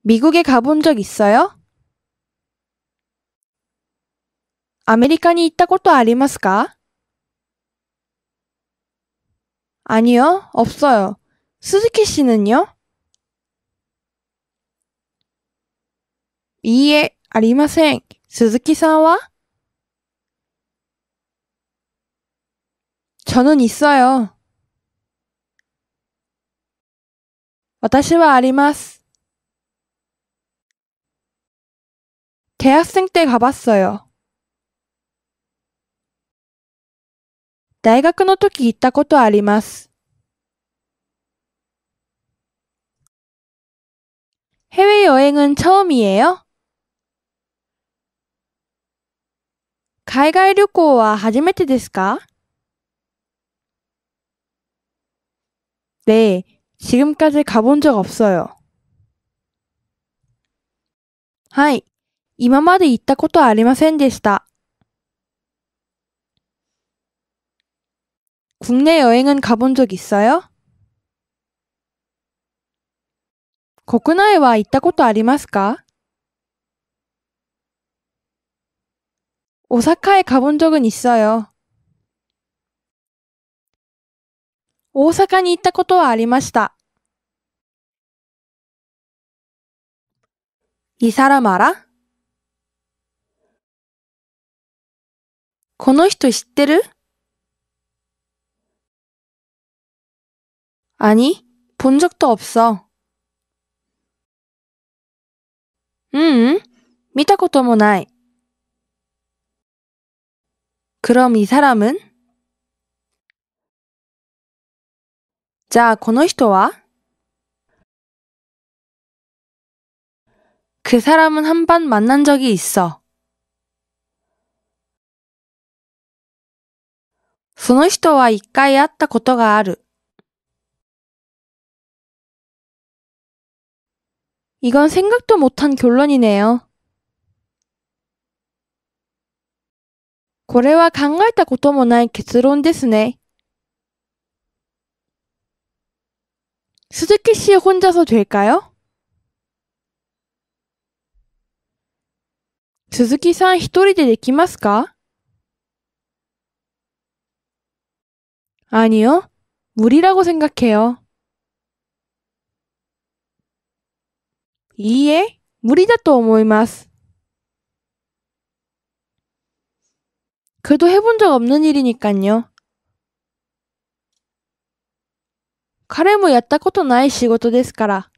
미국에 가본 적 있어요? 아메리카に行ったことありますか? 아니요, 없어요. 스즈키 씨는요? 이에, ありません. 스즈키さんは? 저는 있어요. 私はあります. 대학생 때 가봤어요. 大学の時行ったことあります. 해외여행은 처음이에요? 海外旅行は初めてですか? 네, 지금까지 가본 적 없어요. はい、今まで行ったことはありませんでした. 국내 여행은 가본 적 있어요? 国内は行ったことありますか? 오사카에 가본 적은 있어요. 大阪に行ったことはありました. 이 사람 알아? この人知ってる? 아니, 본 적도 없어. 見たこともない. 그럼 이 사람은? じゃあこの人は? 그 사람은 한 번 만난 적이 있어. その人は一回会ったことがある. 이건 생각도 못한 결론이네요. これは考えたこともない結論ですね. 스즈키 씨 혼자서 될까요? 鈴木さん一人でできますか? 아니요, 무리라고 생각해요. 이에, 무리다と思います. 그래도 해본 적 없는 일이니깐요. 彼もやったことない仕事ですから.